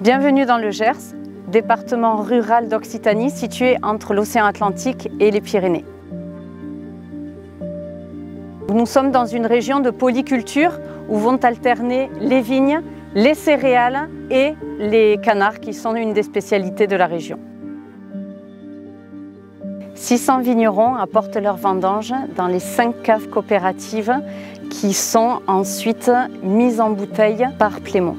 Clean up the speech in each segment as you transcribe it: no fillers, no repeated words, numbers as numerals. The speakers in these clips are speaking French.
Bienvenue dans le Gers, département rural d'Occitanie situé entre l'océan Atlantique et les Pyrénées. Nous sommes dans une région de polyculture où vont alterner les vignes, les céréales et les canards qui sont une des spécialités de la région. 600 vignerons apportent leurs vendanges dans les 5 caves coopératives qui sont ensuite mises en bouteille par Plémont.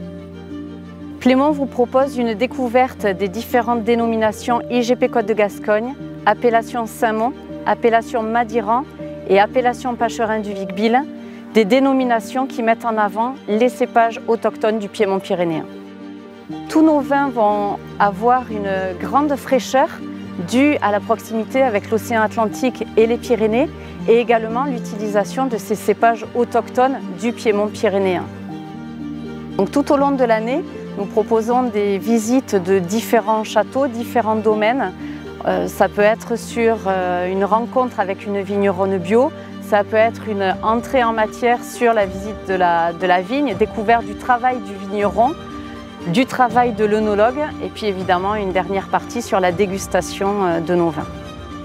Plémont vous propose une découverte des différentes dénominations IGP Côte de Gascogne, appellation Saint-Mont, appellation Madiran et appellation Pacherin du Vic-Bilh, des dénominations qui mettent en avant les cépages autochtones du Piémont pyrénéen. Tous nos vins vont avoir une grande fraîcheur due à la proximité avec l'océan Atlantique et les Pyrénées et également l'utilisation de ces cépages autochtones du Piémont pyrénéen. Donc, tout au long de l'année, nous proposons des visites de différents châteaux, différents domaines. Ça peut être sur une rencontre avec une vigneronne bio, ça peut être une entrée en matière sur la visite de la vigne, découverte du travail du vigneron, du travail de l'œnologue et puis évidemment une dernière partie sur la dégustation de nos vins.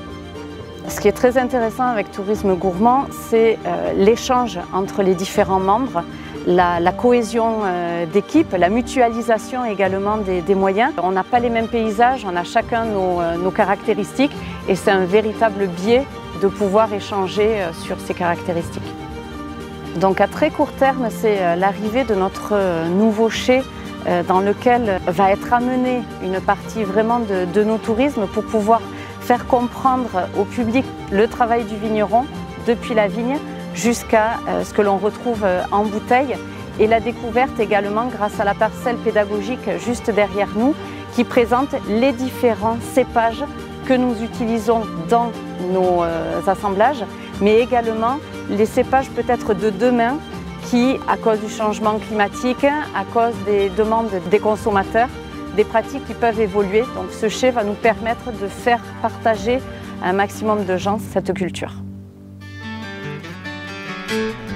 Ce qui est très intéressant avec Tourisme Gourmand, c'est l'échange entre les différents membres, la cohésion d'équipe, la mutualisation également des moyens. On n'a pas les mêmes paysages, on a chacun nos caractéristiques et c'est un véritable biais de pouvoir échanger sur ces caractéristiques. Donc à très court terme, c'est l'arrivée de notre nouveau chai dans lequel va être amenée une partie vraiment de nos tourismes pour pouvoir faire comprendre au public le travail du vigneron depuis la vigne jusqu'à ce que l'on retrouve en bouteille et la découverte également grâce à la parcelle pédagogique juste derrière nous qui présente les différents cépages que nous utilisons dans nos assemblages mais également les cépages peut-être de demain qui, à cause du changement climatique, à cause des demandes des consommateurs, des pratiques qui peuvent évoluer. Donc ce chai va nous permettre de faire partager à un maximum de gens cette culture.